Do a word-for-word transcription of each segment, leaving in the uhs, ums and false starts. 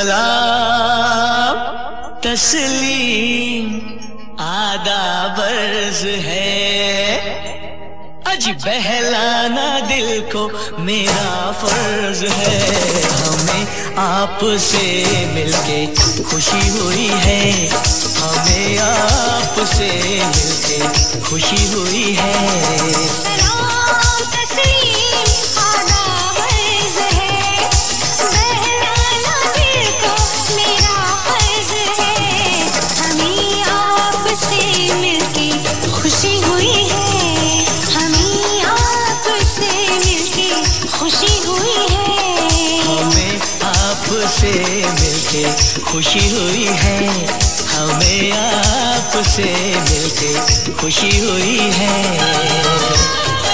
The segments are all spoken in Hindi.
सलाम तस्लीम आदाब अर्ज़ है, अज बहलाना दिल को मेरा फर्ज है। हमें आपसे मिलके खुशी हुई है, हमें आपसे मिलके खुशी हुई है। आपसे मिलके खुशी हुई है, हमें आपसे मिलके खुशी हुई है।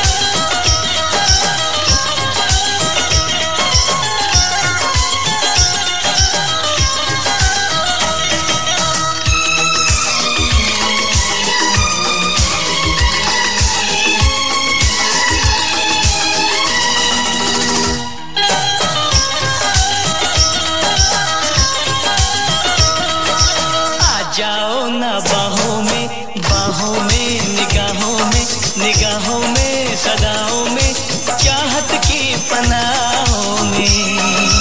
जाओ ना बाहों में, बाहों में, निगाहों में, निगाहों में, सदाओं में, चाहत की पनाहों में।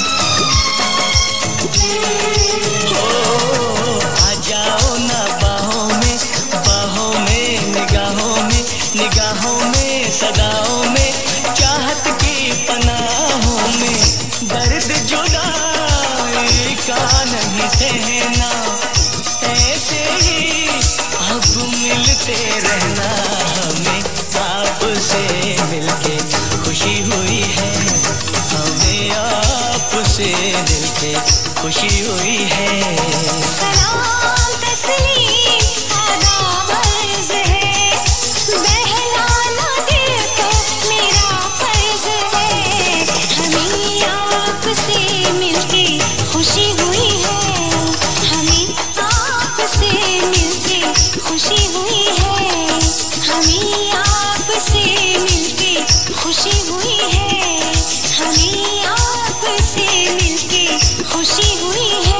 ओ आ जाओ ना बाहों में, बाहों में, निगाहों में, निगाहों में, सदाओं में, चाहत की पनाहों में। दर्द जुदाई का नहीं सहना, ऐसे ही अब मिलते रहना। हमें आपसे मिलके खुशी हुई है, हमें आपसे मिलके खुशी हुई है। सलाम तस्लीम आदाब अर्ज़ है, बहलाना दिल को मेरा फर्ज है। हमें आपसे मिलके खुशी हुई है, हमें आपसे मिलके खुशी हुई है, हमें आपसे मिलके खुशी हुई है, हमें आपसे मिलके खुशी हुई है।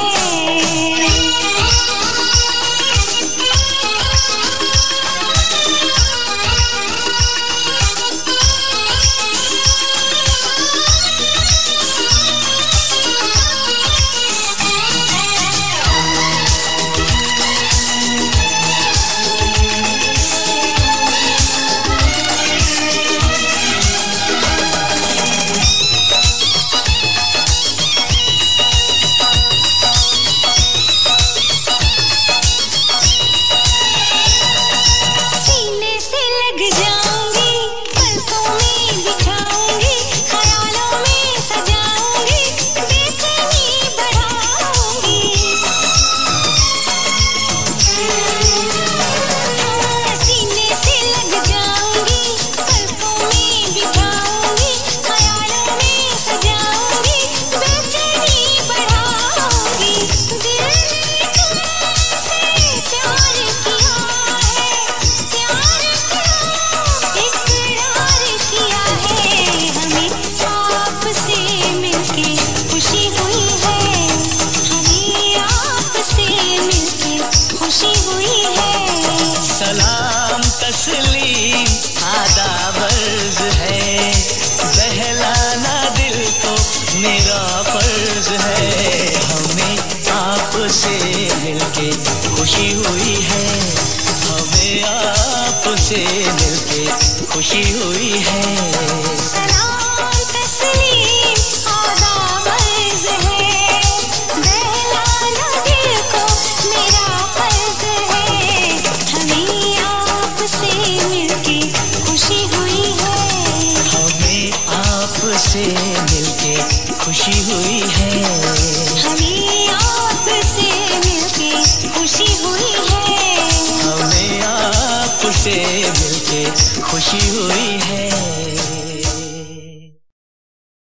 सलाम तस्लीम आदाब अर्ज़ है, बहलाना दिल को मेरा फर्ज है। हमें आपसे मिलके खुशी हुई है, हमें आपसे मिलके खुशी हुई है। सलाम तस्लीम आदाब अर्ज़ है, बहलाना दिल को मेरा फर्ज है। हमें आपसे मिलके खुशी हुई है, हमें आपसे मिलके खुशी हुई है, हमें आपसे मिलके खुशी हुई है, हमें आपसे मिलके खुशी हुई है।